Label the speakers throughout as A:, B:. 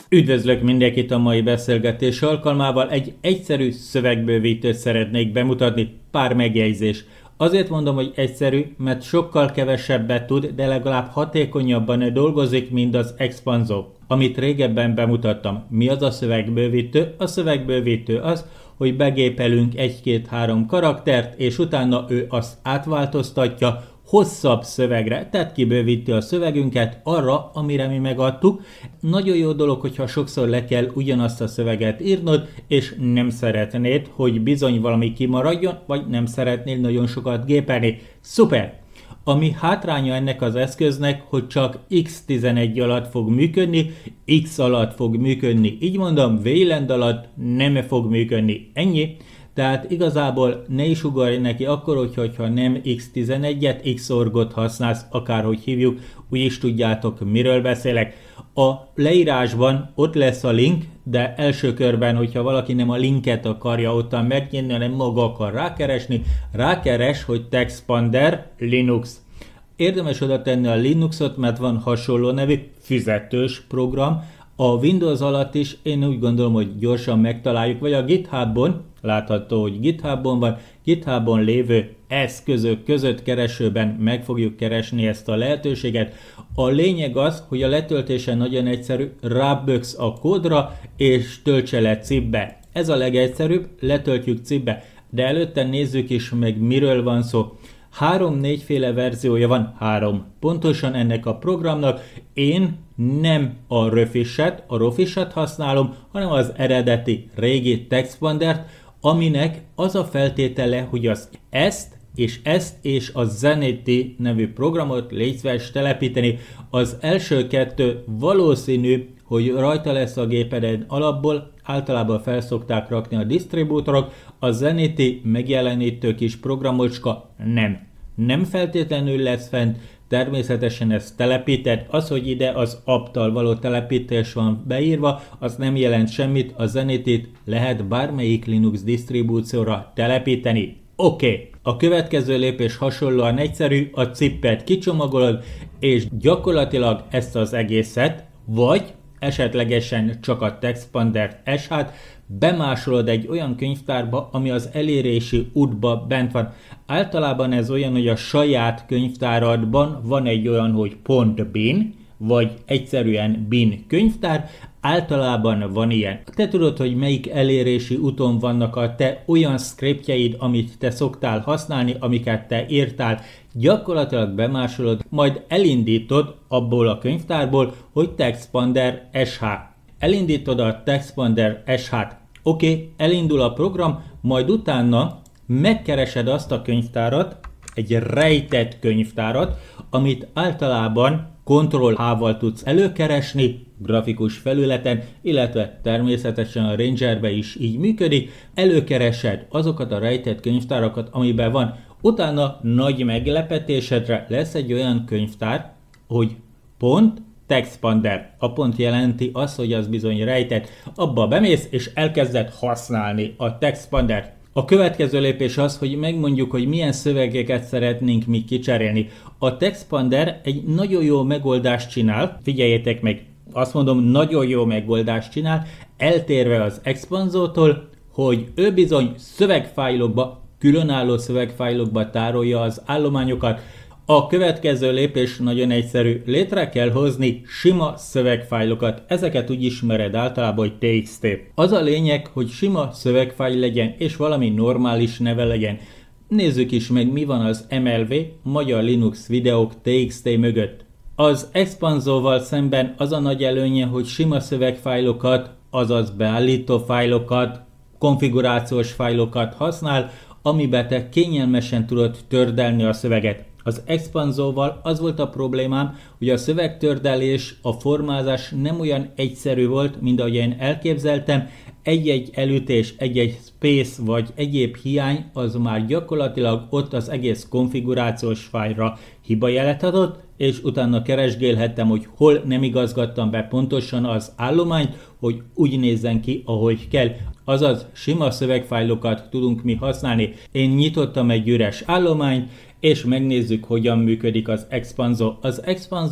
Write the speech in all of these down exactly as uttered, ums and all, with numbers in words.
A: Üdvözlök mindenkit a mai beszélgetés alkalmával. Egy egyszerű szövegbővítőt szeretnék bemutatni, pár megjegyzés. Azért mondom, hogy egyszerű, mert sokkal kevesebbet tud, de legalább hatékonyabban dolgozik, mint az Expanso, amit régebben bemutattam. Mi az a szövegbővítő? A szövegbővítő az, hogy begépelünk egy-két-három karaktert, és utána ő azt átváltoztatja hosszabb szövegre, tehát kibővíti a szövegünket arra, amire mi megadtuk. Nagyon jó dolog, hogyha sokszor le kell ugyanazt a szöveget írnod, és nem szeretnéd, hogy bizony valami kimaradjon, vagy nem szeretnél nagyon sokat gépelni. Szuper! Ami hátránya ennek az eszköznek, hogy csak iksz tizenegy alatt fog működni, X alatt fog működni, így mondom, Wayland alatt nem fog működni. Ennyi. Tehát igazából ne is ugorj neki akkor, hogyha, hogyha nem iksz tizenegyet, Xorgot használsz, akárhogy hívjuk, úgyis tudjátok, miről beszélek. A leírásban ott lesz a link, de első körben, hogyha valaki nem a linket akarja ottan megnyitni, hanem maga akar rákeresni, rákeres, hogy TextPander Linux. Érdemes oda tenni a Linuxot, mert van hasonló nevű fizetős program. A Windows alatt is én úgy gondolom, hogy gyorsan megtaláljuk, vagy a GitHubon, látható, hogy GitHubon van, GitHubon lévő eszközök között keresőben meg fogjuk keresni ezt a lehetőséget. A lényeg az, hogy a letöltése nagyon egyszerű, ráböksz a kódra, és töltse le cipbe. Ez a legegyszerűbb, letöltjük cipbe, de előtte nézzük is meg, miről van szó. Három-négyféle verziója van, három. Pontosan ennek a programnak én nem a Röfishet, a Röfishet használom, hanem az eredeti régi TextPandert, aminek az a feltétele, hogy az ezt és ezt és a Zenity nevű programot légy szíves telepíteni. Az első kettő valószínű, hogy rajta lesz a gépeden alapból, általában felszokták rakni a disztribútorok, a Zenity megjelenítő kis programocska nem. Nem feltétlenül lesz fent, természetesen ez telepített, az, hogy ide az app-tal való telepítés van beírva, az nem jelent semmit, a Zenity-t lehet bármelyik Linux disztribúcióra telepíteni. Oké, okay. A következő lépés hasonlóan egyszerű, a cippet kicsomagolod, és gyakorlatilag ezt az egészet, vagy esetlegesen csak a TextPandert es há-t bemásolod egy olyan könyvtárba, ami az elérési útba bent van. Általában ez olyan, hogy a saját könyvtáradban van egy olyan, hogy .bin, vagy egyszerűen bin könyvtár, általában van ilyen. Te tudod, hogy melyik elérési úton vannak a te olyan scriptjeid, amit te szoktál használni, amiket te írtál, gyakorlatilag bemásolod, majd elindítod abból a könyvtárból, hogy TextPander es há. Elindítod a TextPander es há-t. Oké, okay, elindul a program, majd utána megkeresed azt a könyvtárat, egy rejtett könyvtárat, amit általában Ctrl-H-val tudsz előkeresni, grafikus felületen, illetve természetesen a Rangerbe is így működik. Előkeresed azokat a rejtett könyvtárakat, amiben van. Utána nagy meglepetésedre lesz egy olyan könyvtár, hogy pont TextPander. A pont jelenti azt, hogy az bizony rejtett. Abba bemész és elkezded használni a TextPandert. A következő lépés az, hogy megmondjuk, hogy milyen szövegeket szeretnénk mi kicserélni. A TextPander egy nagyon jó megoldást csinál, figyeljétek meg, azt mondom, nagyon jó megoldást csinál, eltérve az Expansótól, hogy ő bizony szövegfájlokba, különálló szövegfájlokba tárolja az állományokat. A következő lépés nagyon egyszerű, létre kell hozni sima szövegfájlokat, ezeket úgy ismered általában, hogy té iksz té. Az a lényeg, hogy sima szövegfájl legyen, és valami normális neve legyen. Nézzük is meg, mi van az em el vé, Magyar Linux videók té iksz té mögött. Az Expansóval szemben az a nagy előnye, hogy sima szövegfájlokat, azaz beállító fájlokat, konfigurációs fájlokat használ, amiben te kényelmesen tudod tördelni a szöveget. Az Expansóval az volt a problémám, hogy a szövegtördelés, a formázás nem olyan egyszerű volt, mint ahogy én elképzeltem. Egy-egy elütés, egy-egy space vagy egyéb hiány, az már gyakorlatilag ott az egész konfigurációs fájlra hibajelet adott, és utána keresgélhettem, hogy hol nem igazgattam be pontosan az állományt, hogy úgy nézzen ki, ahogy kell. Azaz, sima szövegfájlokat tudunk mi használni. Én nyitottam egy üres állományt, és megnézzük, hogyan működik az Expansó. Az Expansót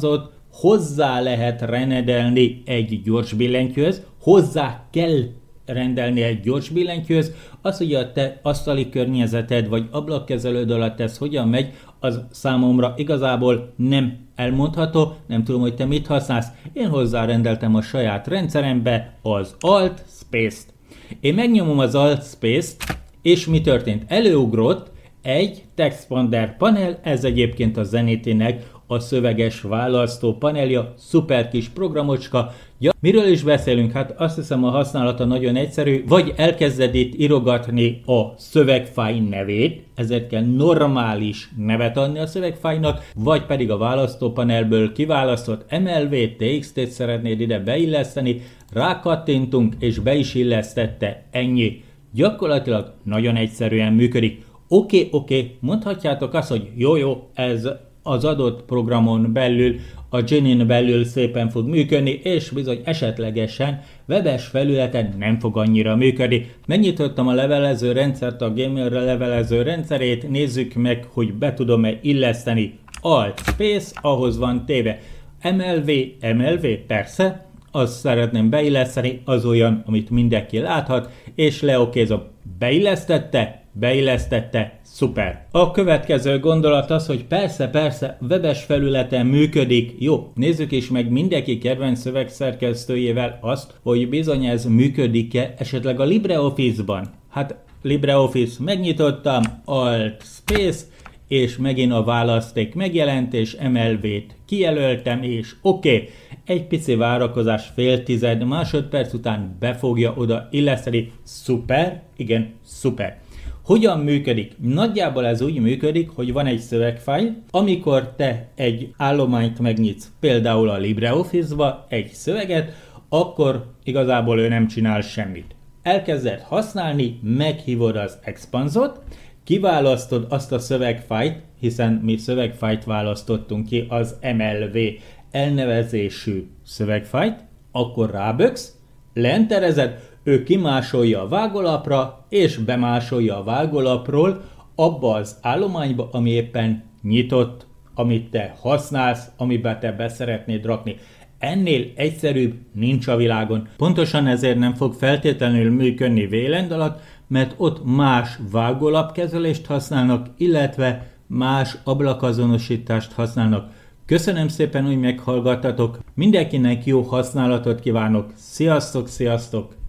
A: hozzá lehet rendelni egy gyors billentyűhöz, hozzá kell rendelni egy gyors billentyűhöz, az, hogy a te asztali környezeted vagy ablakkezelőd alatt ez hogyan megy, az számomra igazából nem elmondható, nem tudom, hogy te mit használsz. Én hozzárendeltem a saját rendszerembe az Alt Space-t. Én megnyomom az Alt Space-t, és mi történt? Előugrott egy textpander panel, ez egyébként a Zenithy-nek a szöveges választó panelja, szuper kis programocska. Ja, miről is beszélünk? Hát azt hiszem a használata nagyon egyszerű, vagy elkezded itt írogatni a szövegfáj nevét, ezért kell normális nevet adni a szövegfájnak, vagy pedig a választópanelből kiválasztott em el vé, té iksz té-t szeretnéd ide beilleszteni, rákattintunk és be is illesztette, ennyi. Gyakorlatilag nagyon egyszerűen működik. Oké, okay, oké, okay, mondhatjátok azt, hogy jó, jó, ez az adott programon belül, a Genin belül szépen fog működni, és bizony esetlegesen webes felületen nem fog annyira működni. Megnyitottam a levelező rendszert, a Gamer levelező rendszerét, nézzük meg, hogy be tudom-e illeszteni Alt Space, ahhoz van téve em el vé, em el vé, persze, azt szeretném beilleszteni, az olyan, amit mindenki láthat, és leokézom. Beillesztette, beillesztette, szuper. A következő gondolat az, hogy persze, persze, webes felületen működik. Jó, nézzük is meg mindenki kedvenc szövegszerkesztőjével azt, hogy bizony ez működik-e esetleg a LibreOffice-ban. Hát LibreOffice megnyitottam, Alt Space, és megint a választék megjelent, és em el vé-t kijelöltem, és oké, okay. Egy pici várakozás, fél tized másodperc után be fogja oda illeszteni. Szuper, igen, szuper. Hogyan működik? Nagyjából ez úgy működik, hogy van egy szövegfájl, amikor te egy állományt megnyitsz, például a LibreOffice-ba egy szöveget, akkor igazából ő nem csinál semmit. Elkezded használni, meghívod az expanzot, kiválasztod azt a szövegfájlt, hiszen mi szövegfájlt választottunk ki, az em el vé elnevezésű szövegfájlt, akkor ráböksz, leenterezed, ő kimásolja a vágólapra, és bemásolja a vágólapról abba az állományba, ami éppen nyitott, amit te használsz, amiben te be szeretnéd rakni. Ennél egyszerűbb nincs a világon. Pontosan ezért nem fog feltétlenül működni Wayland alatt, mert ott más vágólapkezelést használnak, illetve más ablakazonosítást használnak. Köszönöm szépen, hogy meghallgattatok. Mindenkinek jó használatot kívánok. Sziasztok, sziasztok!